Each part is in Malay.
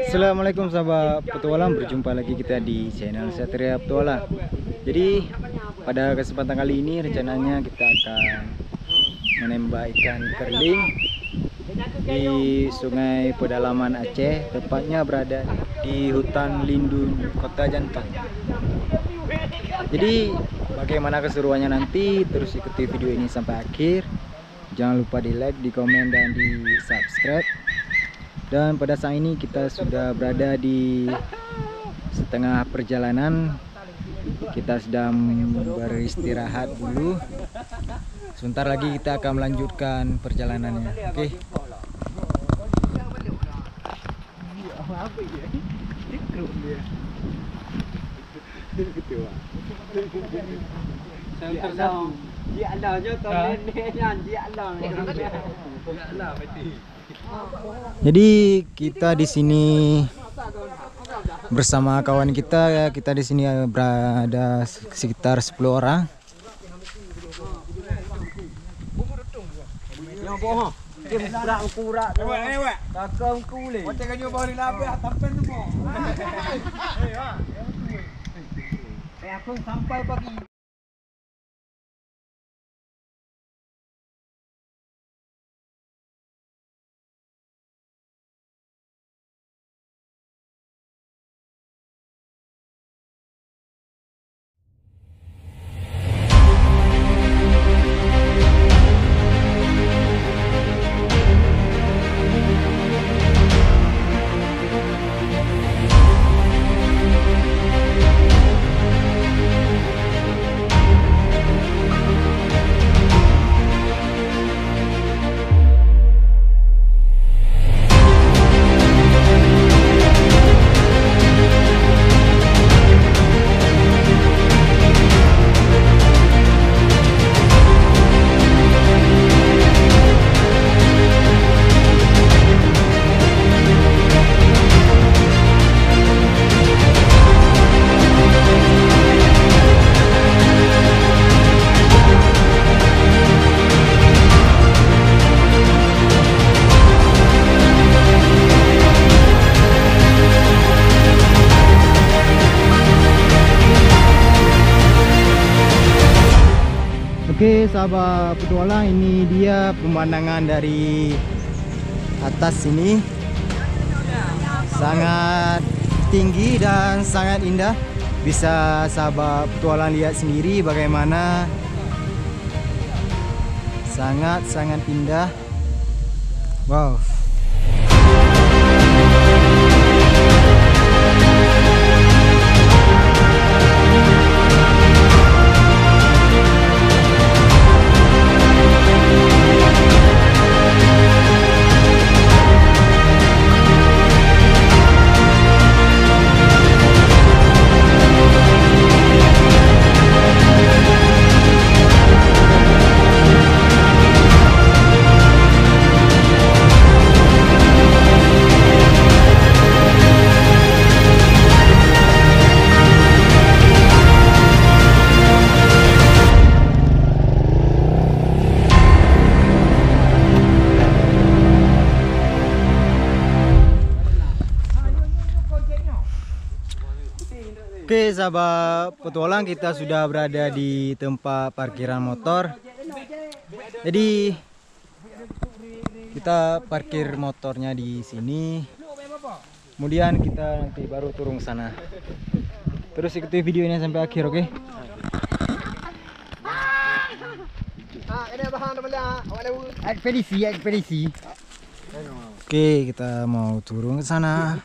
Assalamualaikum sahabat petualang, berjumpa lagi kita di channel Satria Petualang. Jadi pada kesempatan kali ini rencananya kita akan menembak ikan kerling di Sungai Pedalaman Aceh, tepatnya berada di hutan lindung Kota Jantung. Jadi bagaimana keseruannya nanti, terus ikuti video ini sampai akhir. Jangan lupa di like, di komen, dan di subscribe. Dan pada saat ini kita sudah berada di setengah perjalanan. Kita sedang beristirahat dulu. Sebentar lagi kita akan melanjutkan perjalanannya. Oke. Jadi kita di sini bersama kawan kita. Kita di sini berada sekitar 10 orang. Sampai pagi. Oke sahabat petualang, ini dia pemandangan dari atas sini. Sangat tinggi dan sangat indah. Bisa sahabat petualang lihat sendiri bagaimana sangat indah. Wow. Oke sahabat petualang, kita sudah berada di tempat parkiran motor. Jadi kita parkir motornya di sini. Kemudian kita nanti baru turun ke sana. Terus ikuti video ini sampai akhir, oke? Ekspedisi. Oke, kita mau turun ke sana.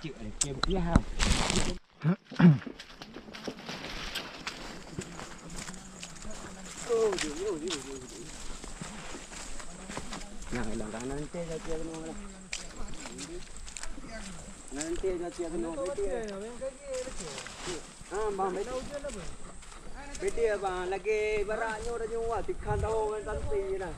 Lagi baraknya udah nyawa tikhan tahu kan tanti nah.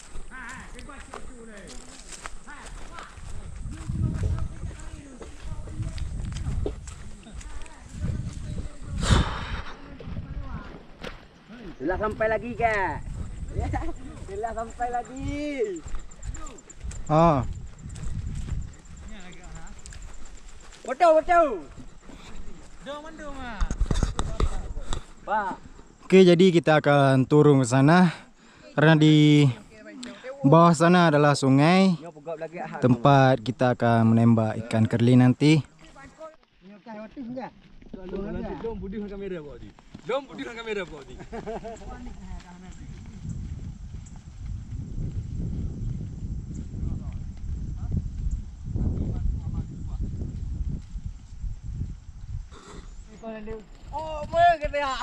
Sudah sampai lagi kak. Sudah sampai lagi. Oh. Betul. Oke, jadi kita akan turun ke sana karena di bawah sana adalah sungai tempat kita akan menembak ikan kerli nanti. Dom budi kamera kau ni. Dom budi kamera kau ni. Oh, mơ cái này.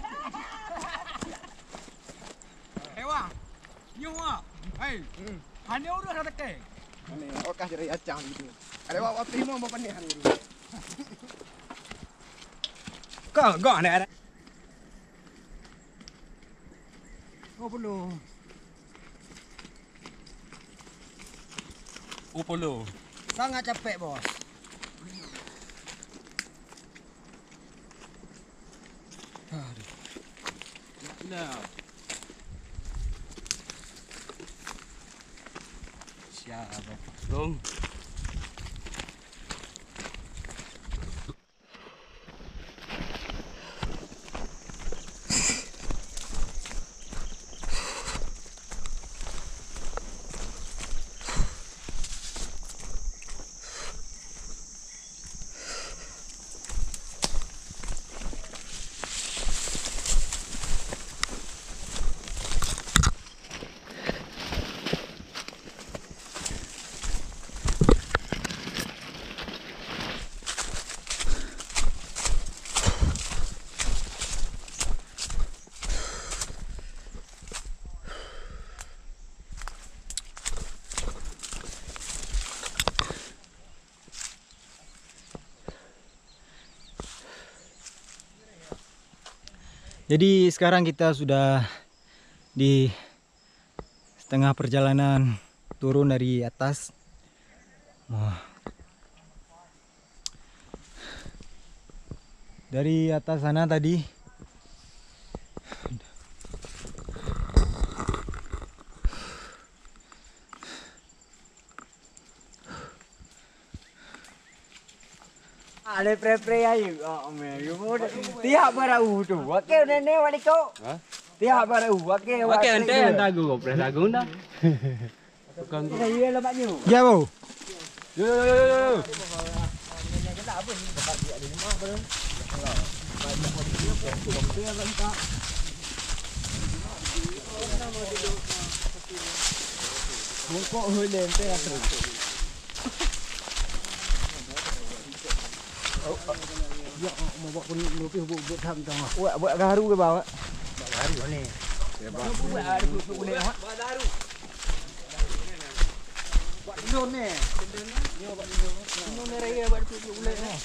Hewa. Nyawa. Hei. Hanya udah ada ke. Ini okas dari acang gitu. Ada bawa primo mau panen hari ini. Kau gak ada. Oh belum. Upolo. Sangat capek bos. Nah. Siapa? Dong. Jadi sekarang kita sudah di setengah perjalanan turun dari atas. Wah. Dari atas sana tadi Ada pre-pre ayu. Oh, you mau tiap barau tu. Wakil nenek wali kau. Tiap barau wakil. Okey, ente anda go press lagu dah. Saya lemak nyu. ya bau. Yo. Bungkuk hulen tu lah tu. Ya mau buat pun lebih buat tham tang. Buat garu ke bawah? Hari ni. Buat ada buat boleh awak. Buat garu. Buat drone ni. Ni buat drone. Drone ni raya buat boleh ni.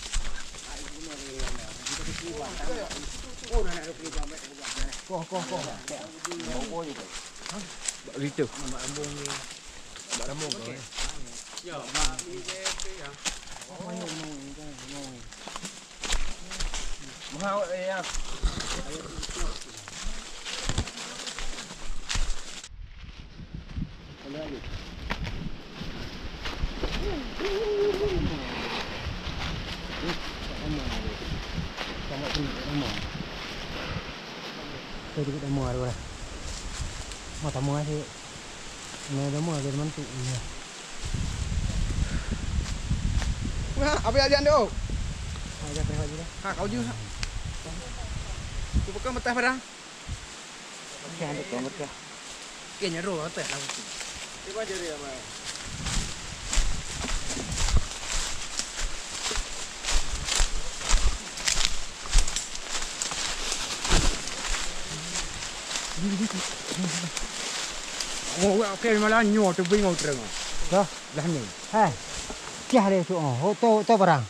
Oh, nak pergi bamet. Koh. Mau je. Buat gitu. Mak rambung ni. Buat rambung kau. Ya, mak ni dia ya. Mau ya. Tadi kita mau ada. Mau tamu aja. Ini ada mau ada mantu. Nah, apa aja anda? Aja pergi aja. Ha, kau je. Tu bukan metah barang. Okey, ada kau mereka. Kayaknya roh apa lah. Tiba je dia mai. Oh, okey malah nyo tu bingau terang. Dah, dah ni. Hai. Kia dia tu. Oh, tu barang.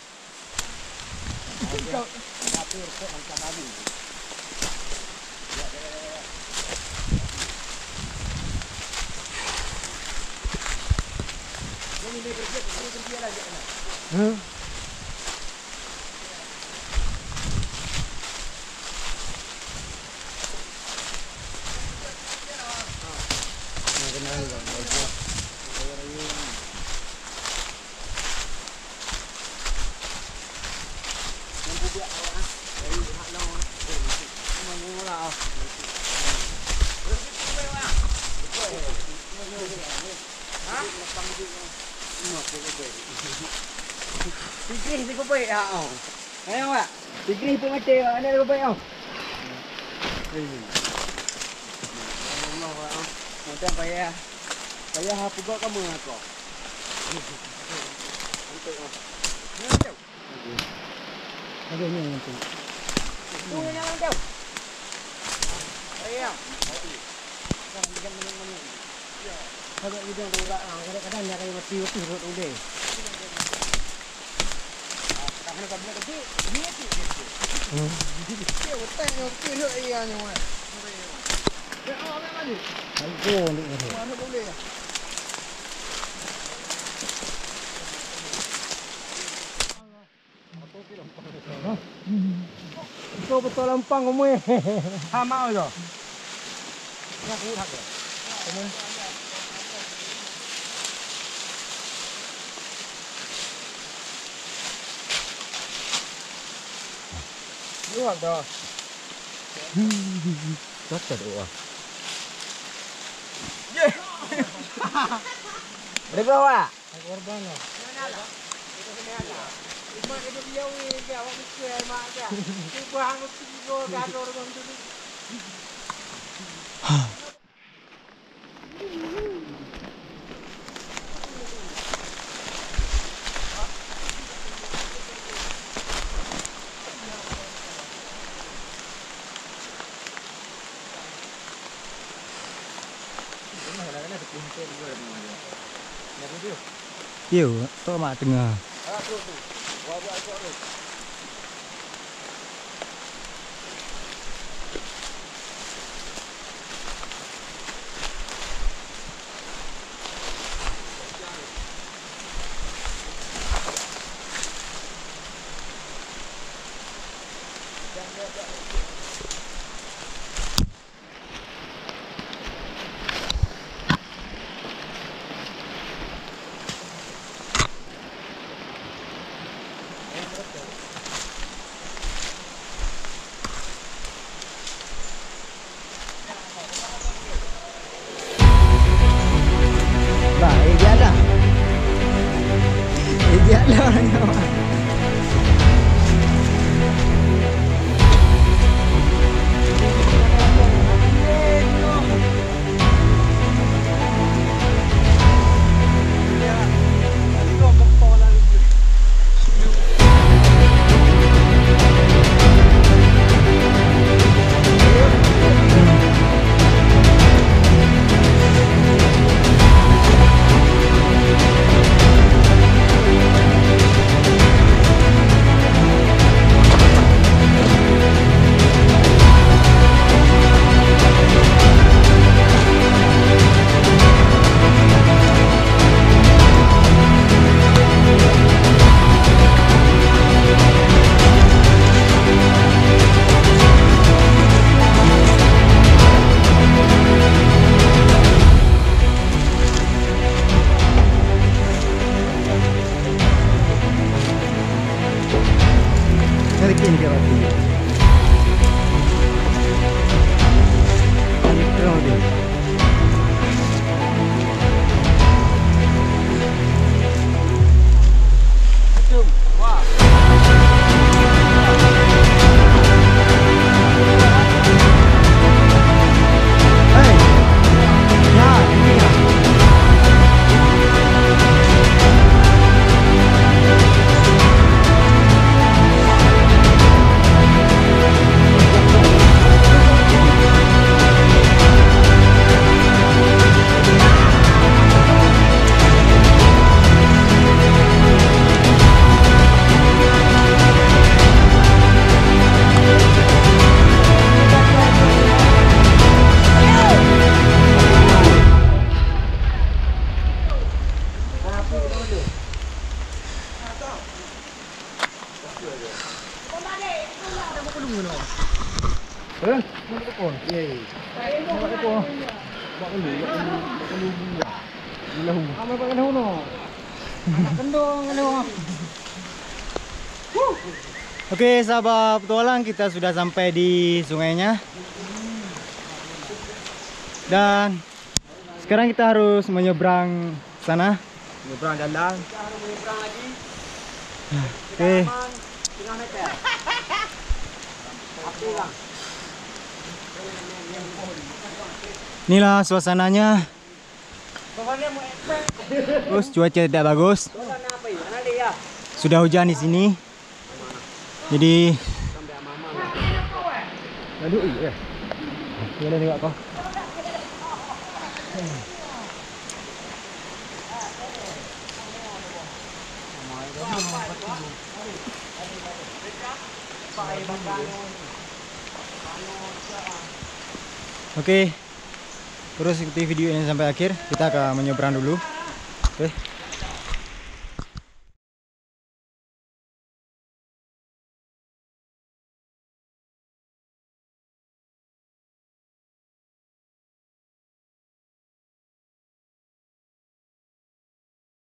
Tigris dia kupai ah. Ayo Pak. Tigris pun mati ada kupai ah. Allah. Macam payah. Payah pugak kamu aku. Ada ni nanti. Tu yang mana tu? Ayam. Kalau dia orang kadang-kadang nak kaya mati urut udah. Kena kabel kecil. Ni kecil. Dia otak yang kecil ianya mah. Ya, memang ni. Aku ni. Mana boleh. Kau betul lampang kamu eh. Ha mau tu. Nak aku tak ke? Kamu. Luak tu. Tak ada. Ada berapa? Korban lah. Mak itu dia weh, dia awak mesti mak dia. Cuba hang tiga gaduh orang tu. Yêu, tôi mà từng Oke, sahabat petualang, kita sudah sampai di sungainya. Dan sekarang kita harus menyeberang sana Nyebrang jalan. Oke. Inilah suasananya. Terus cuaca tidak bagus. Sudah hujan di sini. Jadi Lalu iya. jalan juga kau. Oke. Terus ikuti video ini sampai akhir. Kita akan menyeberang dulu. Oke.